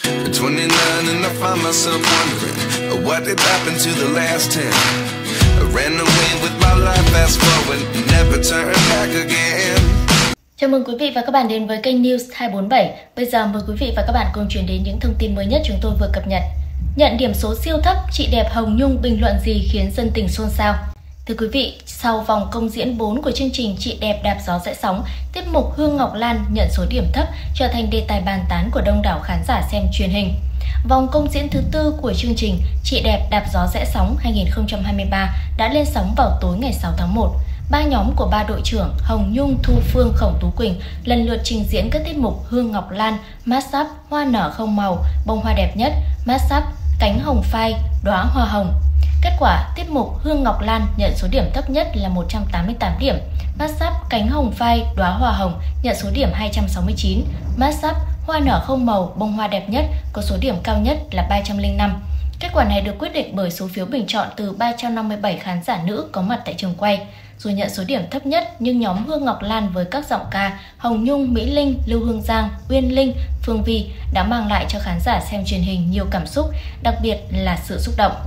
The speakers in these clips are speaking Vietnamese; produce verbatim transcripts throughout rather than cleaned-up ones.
At twenty-nine and I find myself wondering what did happen to the last ten. I ran away with my life, fast forward, never turn back again. Chào mừng quý vị và các bạn đến với kênh News hai bốn bảy. Bây giờ mời quý vị và các bạn cùng chuyển đến những thông tin mới nhất chúng tôi vừa cập nhật. Nhận điểm số siêu thấp, chị đẹp Hồng Nhung bình luận gì khiến dân tình xôn xao? Thưa quý vị, sau vòng công diễn bốn của chương trình Chị đẹp đạp gió rẽ sóng, tiết mục Hương Ngọc Lan nhận số điểm thấp trở thành đề tài bàn tán của đông đảo khán giả xem truyền hình. Vòng công diễn thứ tư của chương trình Chị đẹp đạp gió rẽ sóng hai nghìn không trăm hai mươi ba đã lên sóng vào tối ngày sáu tháng một. Ba nhóm của ba đội trưởng Hồng Nhung, Thu Phương, Khổng Tú Quỳnh lần lượt trình diễn các tiết mục Hương Ngọc Lan, Mashup, Hoa nở không màu, Bông hoa đẹp nhất, Mashup, Cánh hồng phai, Đóa hoa hồng. Kết quả, tiết mục Hương Ngọc Lan nhận số điểm thấp nhất là một trăm tám mươi tám điểm, Mashup, Cánh hồng phai, Đóa hoa hồng nhận số điểm hai trăm sáu mươi chín, Mashup, Hoa nở không màu, Bông hoa đẹp nhất có số điểm cao nhất là ba trăm lẻ năm. Kết quả này được quyết định bởi số phiếu bình chọn từ ba trăm năm mươi bảy khán giả nữ có mặt tại trường quay. Dù nhận số điểm thấp nhất nhưng nhóm Hương Ngọc Lan với các giọng ca Hồng Nhung, Mỹ Linh, Lưu Hương Giang, Uyên Linh, Phương Vi đã mang lại cho khán giả xem truyền hình nhiều cảm xúc, đặc biệt là sự xúc động.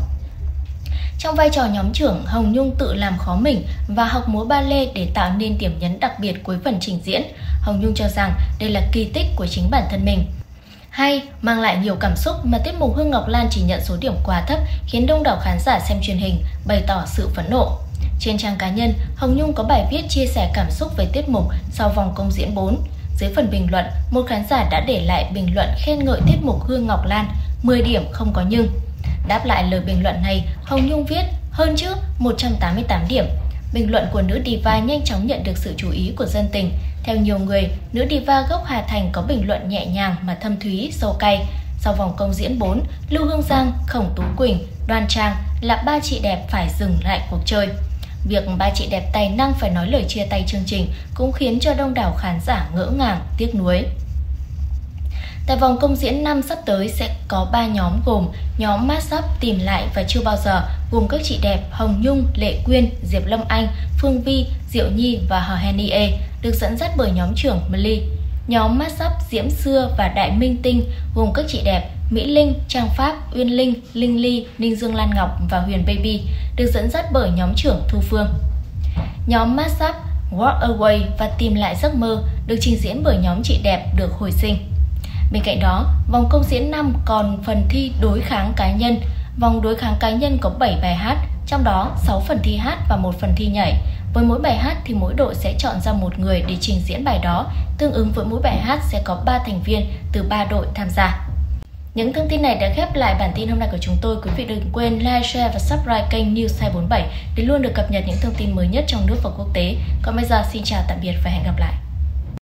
Trong vai trò nhóm trưởng, Hồng Nhung tự làm khó mình và học múa ba lê để tạo nên điểm nhấn đặc biệt cuối phần trình diễn. Hồng Nhung cho rằng đây là kỳ tích của chính bản thân mình. Hay, mang lại nhiều cảm xúc mà tiết mục Hương Ngọc Lan chỉ nhận số điểm quá thấp khiến đông đảo khán giả xem truyền hình bày tỏ sự phẫn nộ. Trên trang cá nhân, Hồng Nhung có bài viết chia sẻ cảm xúc về tiết mục sau vòng công diễn bốn. Dưới phần bình luận, một khán giả đã để lại bình luận khen ngợi tiết mục Hương Ngọc Lan, mười điểm không có nhưng. Đáp lại lời bình luận này, Hồng Nhung viết hơn chứ, một trăm tám mươi tám điểm. Bình luận của nữ diva nhanh chóng nhận được sự chú ý của dân tình. Theo nhiều người, nữ diva gốc Hà Thành có bình luận nhẹ nhàng mà thâm thúy, sâu cay. Sau vòng công diễn bốn, Lưu Hương Giang, Khổng Tú Quỳnh, Đoan Trang là ba chị đẹp phải dừng lại cuộc chơi. Việc ba chị đẹp tài năng phải nói lời chia tay chương trình cũng khiến cho đông đảo khán giả ngỡ ngàng, tiếc nuối. Tại vòng công diễn năm sắp tới sẽ có ba nhóm gồm nhóm Mashup, Tìm lại và Chưa bao giờ gồm các chị đẹp Hồng Nhung, Lệ Quyên, Diệp Lâm Anh, Phương Vi, Diệu Nhi và Hờ Henie được dẫn dắt bởi nhóm trưởng Mly. Nhóm Mashup, Diễm Xưa và Đại Minh Tinh gồm các chị đẹp Mỹ Linh, Trang Pháp, Uyên Linh, Linh Ly, Ninh Dương Lan Ngọc và Huyền Baby được dẫn dắt bởi nhóm trưởng Thu Phương. Nhóm Mashup, Walk Away và Tìm lại giấc mơ được trình diễn bởi nhóm chị đẹp Được hồi sinh. Bên cạnh đó, vòng công diễn năm còn phần thi đối kháng cá nhân. Vòng đối kháng cá nhân có bảy bài hát, trong đó sáu phần thi hát và một phần thi nhảy. Với mỗi bài hát thì mỗi đội sẽ chọn ra một người để trình diễn bài đó, tương ứng với mỗi bài hát sẽ có ba thành viên từ ba đội tham gia. Những thông tin này đã khép lại bản tin hôm nay của chúng tôi. Quý vị đừng quên like, share và subscribe kênh News hai bốn bảy để luôn được cập nhật những thông tin mới nhất trong nước và quốc tế. Còn bây giờ xin chào tạm biệt và hẹn gặp lại.